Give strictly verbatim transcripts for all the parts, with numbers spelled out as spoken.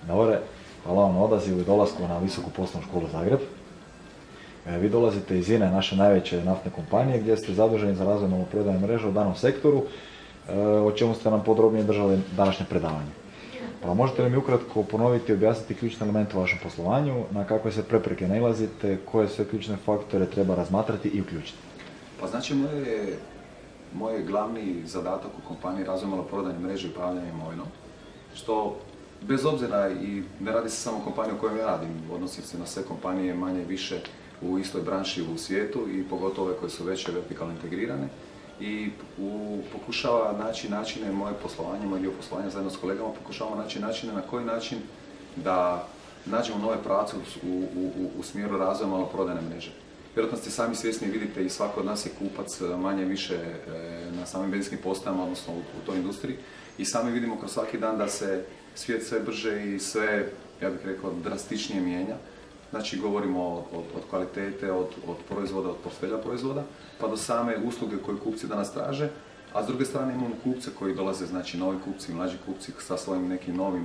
Dobre, hvala vam na odazivu i dolasku na Visoku poslovnu školu Zagreb. Vi dolazite iz I N A E, naše najveće naftne kompanije, gdje ste zaduženi za razvoj maloprodajne mreže u danom sektoru, o čemu ste nam podrobnije držali današnje predavanje. Pa možete li mi ukratko ponoviti i objasniti ključne elemente u vašem poslovanju, na kakve se prepreke nailazite, koje sve ključne faktore treba razmatrati i uključiti? Pa znači, moj je, moj je glavni zadatak u kompaniji razvoj maloprodajne mreže i upravljanje imovinom, što bez obzira i ne radi se samo o kompaniji u kojoj ja radim, odnosi se na sve kompanije manje više u istoj branši u svijetu i pogotovo ove koje su veće vertikalno integrirane. I u, pokušava naći načine moje poslovanje, moj dio poslovanja zajedno s kolegama, pokušavamo naći načine na koji način da nađemo nove pravce u, u, u, u smjeru razvoja maloprodajne mreže. Vjerojatno ste sami svjesni i vidite i svako od nas je kupac manje više na samim benzinskim postajama, odnosno u, u toj industriji. I sami vidimo kroz svaki dan da se svijet sve brže i sve, ja bih rekao, drastičnije mijenja. Znači, govorimo od, od kvalitete, od, od proizvoda, od portfelja proizvoda, pa do same usluge koje kupci danas traže, a s druge strane imamo kupce koji dolaze, znači novi kupci, mlađi kupci sa svojim nekim novim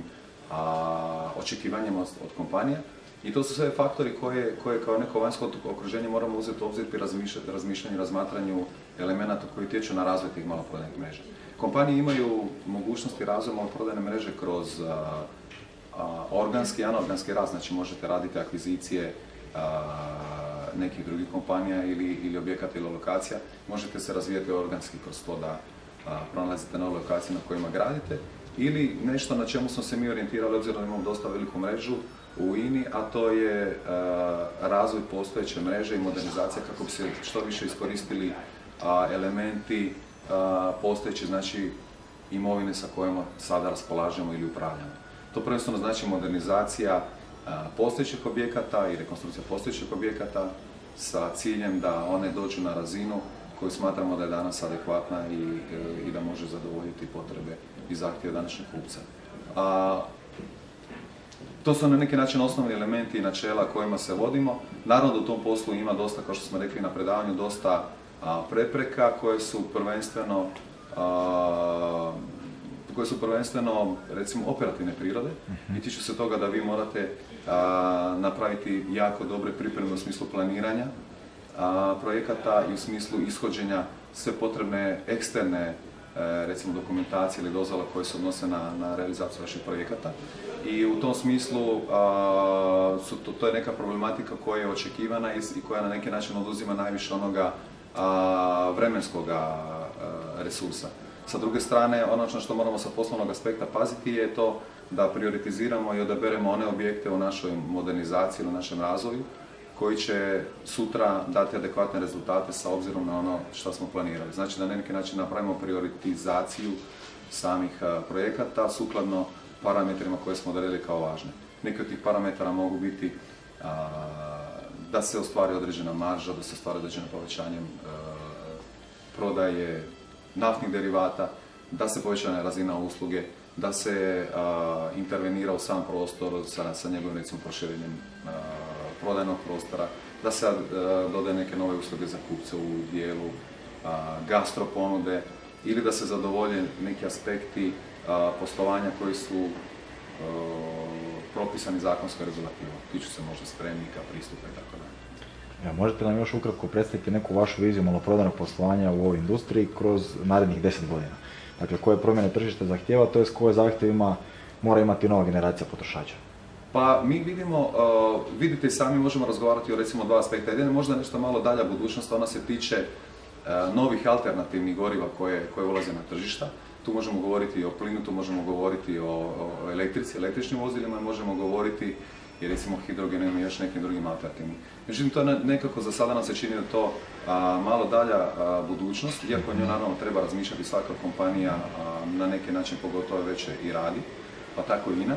a, očekivanjima od, od kompanija. I to su sve faktori koje, koje kao neko vanjsko okruženje moramo uzeti u obzir pri razmišljanju i razmatranju elemenata koji utječu na razvoj tih maloprodajnih mreža. Kompanije imaju mogućnosti razvoja maloprodajne mreže kroz a, a, organski i anorganski rast, znači možete raditi akvizicije a, nekih drugih kompanija ili, ili objekata ili lokacija. Možete se razvijati organski kroz to da a, pronalazite nove lokacije na kojima gradite, ili nešto na čemu smo se mi orijentirali, obzirom da imamo dosta veliku mrežu u I N I, a to je uh, razvoj postojeće mreže i modernizacija kako bi se što više iskoristili uh, elementi uh, postojeće, znači imovine sa kojima sada raspolažemo ili upravljamo. To prvenstveno znači modernizacija uh, postojećih objekata i rekonstrukcija postojećih objekata sa ciljem da one dođu na razinu koju smatramo da je danas adekvatna i, uh, i da može zadovoljiti potrebe i zahtjeve današnjeg kupca. Uh, To su na neki način osnovni elementi i načela kojima se vodimo. Naravno da u tom poslu ima dosta, kao što smo rekli na predavanju, dosta a, prepreka koje su prvenstveno, a, koje su prvenstveno recimo operativne prirode i tiču se toga da vi morate a, napraviti jako dobre pripreme u smislu planiranja a, projekata i u smislu ishođenja sve potrebne eksterne recimo dokumentacije ili dozvola koje se odnose na, na realizaciju vaših projekata. I u tom smislu a, su to, to je neka problematika koja je očekivana i, i koja na neki način oduzima najviše onoga a, vremenskog resursa. Sa druge strane, ono na što moramo sa poslovnog aspekta paziti je to da prioritiziramo i odaberemo one objekte u našoj modernizaciji ili u našem razvoju koji će sutra dati adekvatne rezultate sa obzirom na ono što smo planirali. Znači da na neki način napravimo prioritizaciju samih projekata sukladno parametrima koje smo odredili kao važne. Neki od tih parametara mogu biti a, da se ostvari određena marža, da se ostvari određeno povećanjem a, prodaje naftnih derivata, da se poveća razina usluge, da se a, intervenira u sam prostor sa, sa njegovim recimo proširenjem a, prodajnog prostora, da se a, dodaje neke nove usluge za kupce u dijelu a, gastro ponude ili da se zadovolje neki aspekti a, poslovanja koji su a, propisani zakonskom regulativom. Tiču se možda spremnika, pristupa i tako dalje. Ja, možete nam još ukratko predstaviti neku vašu viziju maloprodajnog poslovanja u ovoj industriji kroz narednih deset godina? Dakle, koje promjene tržište zahtjeva, to je s koje zahtjevima mora imati nova generacija potrošača? Pa mi vidimo, uh, vidite i sami možemo razgovarati o recimo dva aspekta. Jedan je možda nešto malo dalja budućnost, ona se tiče uh, novih alternativnih goriva koje, koje ulaze na tržišta. Tu možemo govoriti o plinu, tu možemo govoriti o, o elektrici, električnim vozilima, možemo govoriti i recimo hidrogenima i još nekim drugim alternativnim. Međutim, to nekako za sada nam se čini da to a, malo dalja a, budućnost, iako nju naravno treba razmišljati svaka kompanija a, na neki način, pogotovo veće i radi, pa tako i I N A.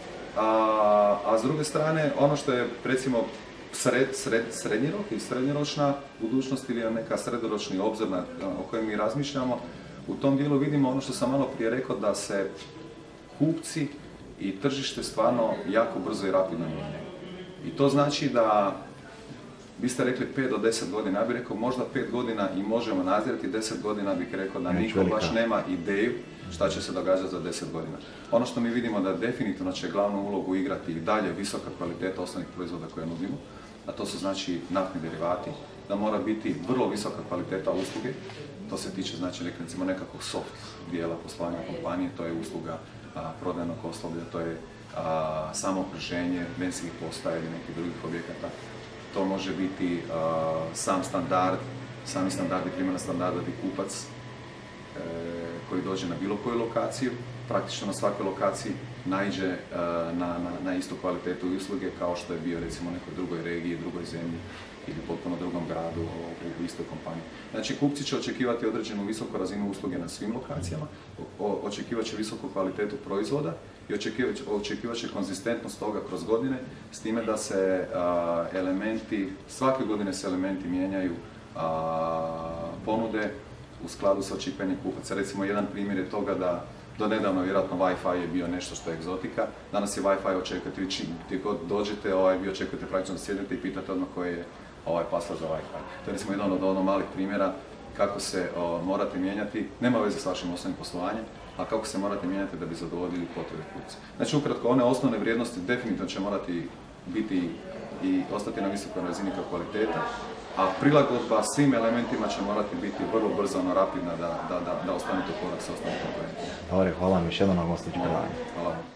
A, a s druge strane, ono što je recimo sred, sred, srednji rok i srednjoročna budućnost ili neka srednjoročni obzor na, o kojem mi razmišljamo, u tom dijelu vidimo ono što sam malo prije rekao, da se kupci i tržište stvarno jako brzo i rapidno mijenjaju. I to znači da, vi ste rekli pet do deset godina, ja bih rekao možda pet godina i možemo nadzirati, deset godina bih rekao da niko baš nema ideju šta će se događati za deset godina. Ono što mi vidimo da definitivno će glavnu ulogu igrati i dalje visoka kvaliteta osnovnih proizvoda koje nudimo, a to su znači naftni derivati, da mora biti vrlo visoka kvaliteta usluge, to se tiče znači recimo nekakvog soft dijela poslovanja kompanije, to je usluga a, prodajnog osoblja, to je a, samo okruženje, benzinskih postaja ili nekih drugih objekata. To može biti a, sam standard, sami standardi, primjena standarda gdje kupac e, koji dođe na bilo koju lokaciju, praktično na svakoj lokaciji naiđe e, na, na, na istu kvalitetu usluge kao što je bio recimo u nekoj drugoj regiji, drugoj zemlji ili potpuno drugom gradu u, u istoj kompaniji. Znači kupci će očekivati određenu visoku razinu usluge na svim lokacijama, o, očekivat će visoku kvalitetu proizvoda i očekivat će, očekivat će konzistentnost toga kroz godine, s time da se a, elementi, svake godine se elementi mijenjaju, a, ponude u skladu sa očekivanjem kupaca. Recimo jedan primjer je toga da do nedavno vjerojatno Wi-Fi je bio nešto što je egzotika, danas je Wi-Fi očekujete, vi čim ti god dođete, ovaj, vi očekujete praktično da sjednete i pitate odmah koji je ovaj password za Wi-Fi. To je recimo jedan od ono malih primjera kako se o, morate mijenjati, nema veze s vašim osnovnim poslovanjem, a kako se morate mijenjati da bi zadovoljili potrebe kupca. Znači ukratko, one osnovne vrijednosti definitivno će morati biti i ostati na visokoj razini kao kvaliteta, a prilagodba svim elementima će morati biti vrlo brzo, ono rapidna da, da, da, da ostanete u korak sa ostalim konkurentima. Dobre, hvala vam još jednom na gostovanju. Hvala.